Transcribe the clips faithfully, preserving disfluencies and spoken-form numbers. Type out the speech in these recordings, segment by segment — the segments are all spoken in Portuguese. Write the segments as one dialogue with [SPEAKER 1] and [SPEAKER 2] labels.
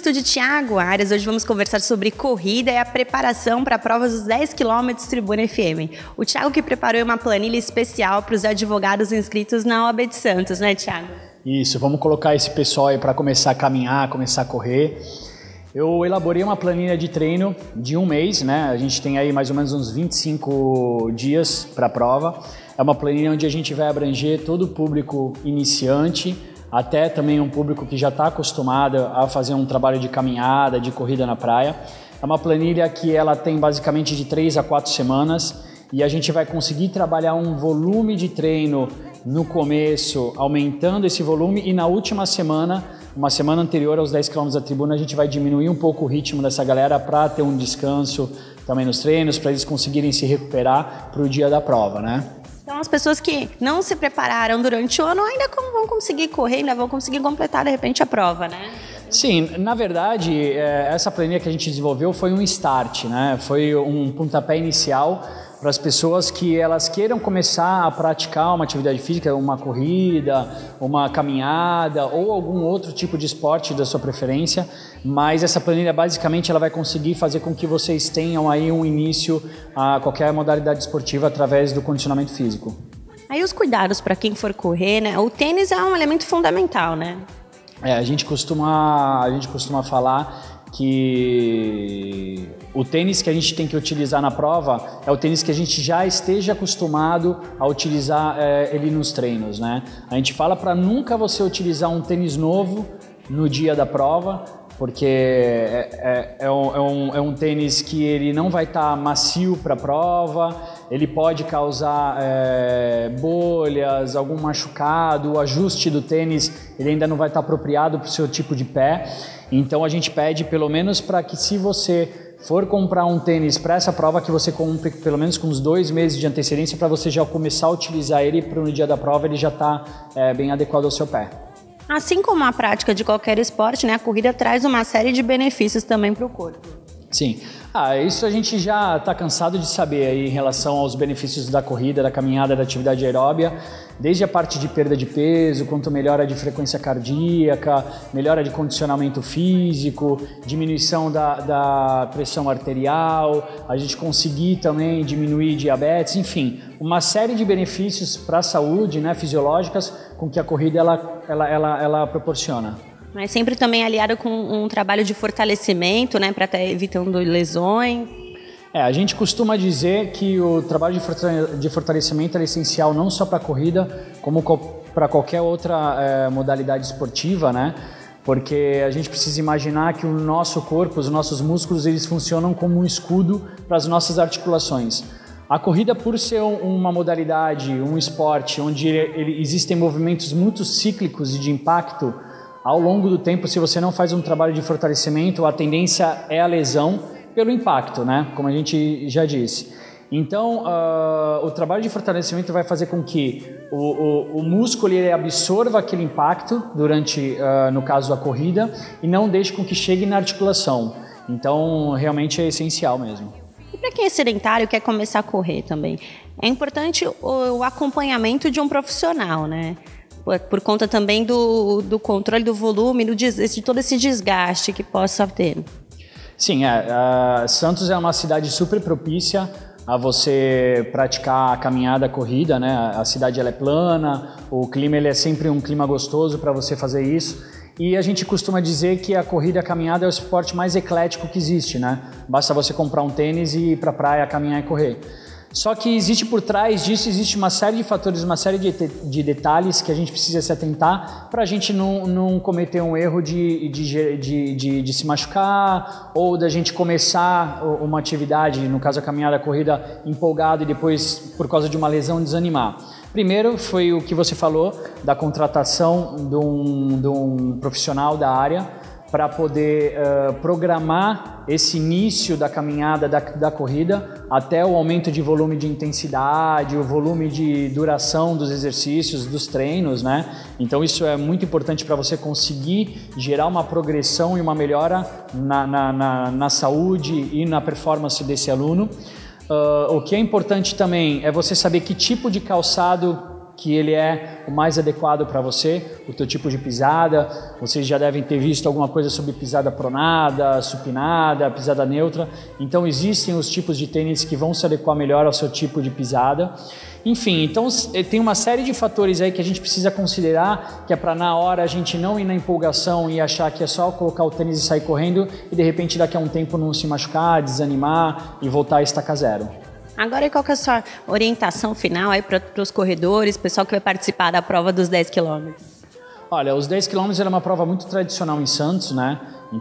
[SPEAKER 1] estúdio Thiago Arias. Hoje vamos conversar sobre corrida e a preparação para a prova dos dez quilômetros Tribuna F M. O Thiago que preparou uma planilha especial para os advogados inscritos na O A B de Santos, né, Thiago?
[SPEAKER 2] Isso, vamos colocar esse pessoal aí para começar a caminhar, começar a correr. Eu elaborei uma planilha de treino de um mês, né? A gente tem aí mais ou menos uns vinte e cinco dias para a prova. É uma planilha onde a gente vai abranger todo o público iniciante, até também um público que já está acostumado a fazer um trabalho de caminhada, de corrida na praia. É uma planilha que ela tem basicamente de três a quatro semanas e a gente vai conseguir trabalhar um volume de treino no começo, aumentando esse volume, e na última semana, uma semana anterior aos dez quilômetros da tribuna, a gente vai diminuir um pouco o ritmo dessa galera para ter um descanso também nos treinos, para eles conseguirem se recuperar para o dia da prova, né?
[SPEAKER 1] Então as pessoas que não se prepararam durante o ano ainda vão conseguir correr, ainda vão conseguir completar de repente a prova, né?
[SPEAKER 2] Sim, na verdade, essa planilha que a gente desenvolveu foi um start, né? Foi um pontapé inicial para as pessoas que elas queiram começar a praticar uma atividade física, uma corrida, uma caminhada ou algum outro tipo de esporte da sua preferência, mas essa planilha basicamente ela vai conseguir fazer com que vocês tenham aí um início a qualquer modalidade esportiva através do condicionamento físico.
[SPEAKER 1] Aí os cuidados para quem for correr, né? O tênis é um elemento fundamental, né?
[SPEAKER 2] É, a gente costuma, a gente costuma falar que o tênis que a gente tem que utilizar na prova é o tênis que a gente já esteja acostumado a utilizar é, ele nos treinos, né? A gente fala para nunca você utilizar um tênis novo no dia da prova, porque é, é, é, um, é, um, é um tênis que ele não vai estar tá macio para a prova, ele pode causar é, bolhas, algum machucado, o ajuste do tênis ele ainda não vai estar tá apropriado para o seu tipo de pé. Então a gente pede pelo menos para que, se você for comprar um tênis para essa prova, que você compre pelo menos com uns dois meses de antecedência para você já começar a utilizar ele para no dia da prova ele já está é, bem adequado ao seu pé.
[SPEAKER 1] Assim como a prática de qualquer esporte, né, a corrida traz uma série de benefícios também para o corpo.
[SPEAKER 2] Sim, ah, isso a gente já está cansado de saber aí em relação aos benefícios da corrida, da caminhada, da atividade aeróbia, desde a parte de perda de peso, quanto melhora de frequência cardíaca, melhora de condicionamento físico, diminuição da, da pressão arterial, a gente conseguir também diminuir diabetes, enfim, uma série de benefícios para a saúde, né, fisiológicas, com que a corrida ela, ela, ela, ela proporciona.
[SPEAKER 1] Mas sempre também aliado com um trabalho de fortalecimento, né, para estar evitando lesões.
[SPEAKER 2] É, a gente costuma dizer que o trabalho de fortalecimento é essencial não só para a corrida, como para qualquer outra é, modalidade esportiva, né? Porque a gente precisa imaginar que o nosso corpo, os nossos músculos, eles funcionam como um escudo para as nossas articulações. A corrida, por ser uma modalidade, um esporte, onde ele, existem movimentos muito cíclicos e de impacto, ao longo do tempo, se você não faz um trabalho de fortalecimento, a tendência é a lesão pelo impacto, né? Como a gente já disse. Então, uh, o trabalho de fortalecimento vai fazer com que o, o, o músculo ele absorva aquele impacto durante, uh, no caso, a corrida, e não deixe com que chegue na articulação. Então, realmente é essencial mesmo.
[SPEAKER 1] E para quem é sedentário e quer começar a correr também, é importante o, o acompanhamento de um profissional, né? Por conta também do, do controle do volume, do, de todo esse desgaste que possa ter.
[SPEAKER 2] Sim, é, uh, Santos é uma cidade super propícia a você praticar a caminhada, a corrida, né? A cidade ela é plana, o clima ele é sempre um clima gostoso para você fazer isso. E a gente costuma dizer que a corrida e a caminhada é o esporte mais eclético que existe, né? Basta você comprar um tênis e ir para a praia, caminhar e correr. Só que existe por trás disso, existe uma série de fatores, uma série de, de detalhes que a gente precisa se atentar para a gente não, não cometer um erro de, de, de, de, de se machucar, ou da gente começar uma atividade, no caso a caminhada, a corrida, empolgado e depois, por causa de uma lesão, desanimar. Primeiro foi o que você falou da contratação de um, de um profissional da área, para poder uh, programar esse início da caminhada, da, da corrida, até o aumento de volume de intensidade, o volume de duração dos exercícios, dos treinos, né? Então isso é muito importante para você conseguir gerar uma progressão e uma melhora na, na, na, na saúde e na performance desse aluno. Uh, o que é importante também é você saber que tipo de calçado que ele é o mais adequado para você, o teu tipo de pisada. Vocês já devem ter visto alguma coisa sobre pisada pronada, supinada, pisada neutra. Então existem os tipos de tênis que vão se adequar melhor ao seu tipo de pisada. Enfim, então tem uma série de fatores aí que a gente precisa considerar, que é para na hora a gente não ir na empolgação e achar que é só colocar o tênis e sair correndo e de repente daqui a um tempo não se machucar, desanimar e voltar a estacar zero.
[SPEAKER 1] Agora, qual que é a sua orientação final aí para os corredores, pessoal que vai participar da prova dos dez quilômetros?
[SPEAKER 2] Olha, os dez quilômetros era uma prova muito tradicional em Santos, né?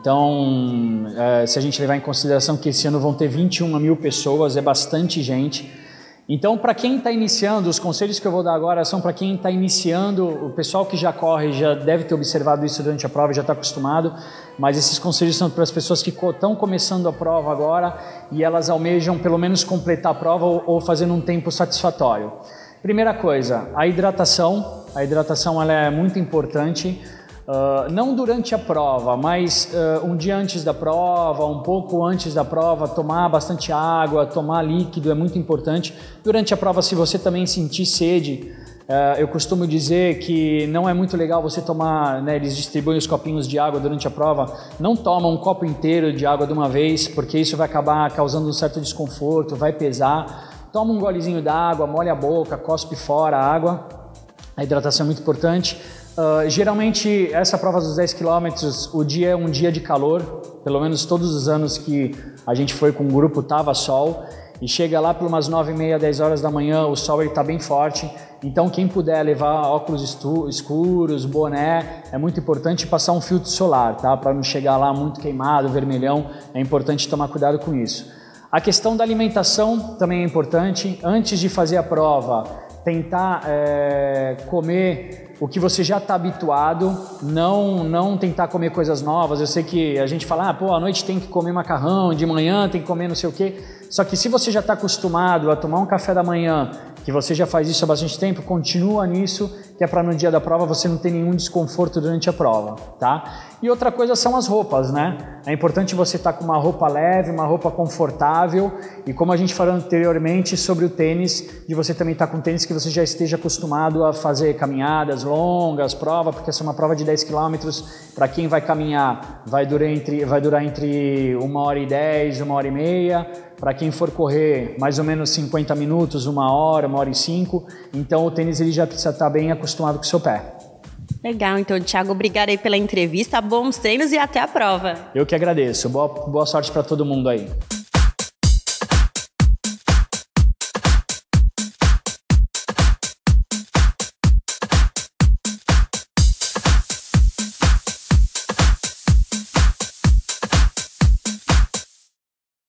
[SPEAKER 2] Então, é, se a gente levar em consideração que esse ano vão ter vinte e uma mil pessoas, é bastante gente. Então, para quem está iniciando, os conselhos que eu vou dar agora são para quem está iniciando. O pessoal que já corre já deve ter observado isso durante a prova, já está acostumado, mas esses conselhos são para as pessoas que estão começando a prova agora e elas almejam pelo menos completar a prova ou, ou fazer num tempo satisfatório. Primeira coisa, a hidratação. A hidratação ela é muito importante. Uh, não durante a prova, mas uh, um dia antes da prova, um pouco antes da prova, tomar bastante água, tomar líquido é muito importante. Durante a prova, se você também sentir sede, uh, eu costumo dizer que não é muito legal você tomar, né, eles distribuem os copinhos de água durante a prova, não toma um copo inteiro de água de uma vez, porque isso vai acabar causando um certo desconforto, vai pesar. Toma um golezinho d'água, molha a boca, cospe fora a água. A hidratação é muito importante. Uh, geralmente, essa prova dos dez quilômetros, o dia é um dia de calor, pelo menos todos os anos que a gente foi com o grupo tava sol, e chega lá por umas nove e meia, dez horas da manhã, o sol está bem forte, então quem puder levar óculos escuros, boné, é muito importante passar um filtro solar, tá? Para não chegar lá muito queimado, vermelhão, é importante tomar cuidado com isso. A questão da alimentação também é importante. Antes de fazer a prova, tentar é, comer o que você já está habituado, não, não tentar comer coisas novas. Eu sei que a gente fala, ah, pô, à noite tem que comer macarrão, de manhã tem que comer não sei o quê. Só que se você já está acostumado a tomar um café da manhã, que você já faz isso há bastante tempo, continua nisso, que é para no dia da prova você não ter nenhum desconforto durante a prova, tá? E outra coisa são as roupas, né? É importante você estar com uma roupa leve, uma roupa confortável, e como a gente falou anteriormente sobre o tênis, de você também estar com tênis que você já esteja acostumado a fazer caminhadas longas, prova, porque essa é uma prova de dez quilômetros, para quem vai caminhar, vai durar entre, vai durar entre uma hora e dez, uma hora e meia, para quem for correr mais ou menos cinquenta minutos, uma hora, uma hora e cinco, então o tênis ele já precisa estar bem acostumado com o seu pé.
[SPEAKER 1] Legal, então, Thiago, obrigado aí pela entrevista, bons treinos e até a prova.
[SPEAKER 2] Eu que agradeço, boa, boa sorte para todo mundo aí.